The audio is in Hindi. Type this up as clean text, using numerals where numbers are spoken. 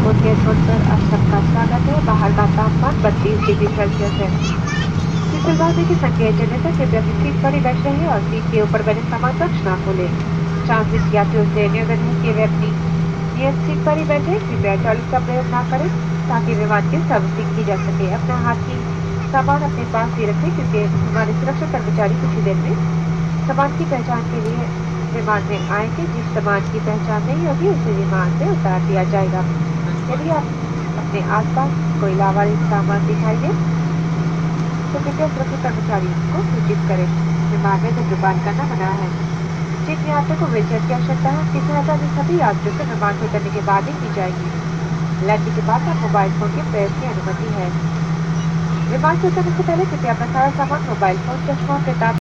डिमापुर एयरपोर्ट पर आप सबका स्वागत है। बाहर का तापमान 32 डिग्री सेल्सियस है। फिसलबाजी के संकेत देने तक कृपया अपनी सीट पर ही बैठ रहिए और सीट के ऊपर बने सामान कक्ष ना खोलें। ट्रांजिट यात्रियों से निवेदन है कि वे अपनी नियत सीट पर ही बैठे। कृपया टॉयलेट का प्रयोग ना करें ताकि विमान की सर्विसिंग की जा सके। अपना हाथ की सामान अपने पास ही रखें क्योंकि हमारे सुरक्षा कर्मचारी कुछ ही देर में सामान की पहचान के लिए विमान में आएंगे। जिस सामान की पहचान नहीं होगी उसे विमान से उतार दिया जाएगा। यदि आप अपने आसपास कोई लावारिस सामान दिखाई दे तो कृपया सुरक्षा कर्मचारियों को सूचित करें। विमान में धूम्रपान करना मना है। जिन यात्रियों को व्हीलचेयर की आवश्यकता है उनकी सहायता भी सभी यात्रियों से विमान से उतरने के बाद ही की जाएगी। लैंडिंग के बाद आप मोबाइल फोन के प्रयोग की अनुमति है। विमान से उतरने से पहले कृपया अपना सारा सामान, मोबाइल फोन, चश्मा और किताब